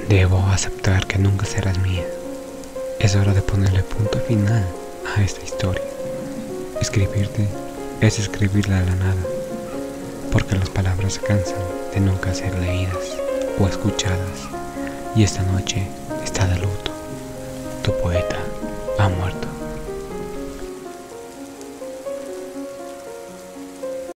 Debo aceptar que nunca serás mía. Es hora de ponerle punto final a esta historia. Escribirte es escribirla a la nada, porque las palabras se cansan de nunca ser leídas o escuchadas, y esta noche está de luto. Tu poeta.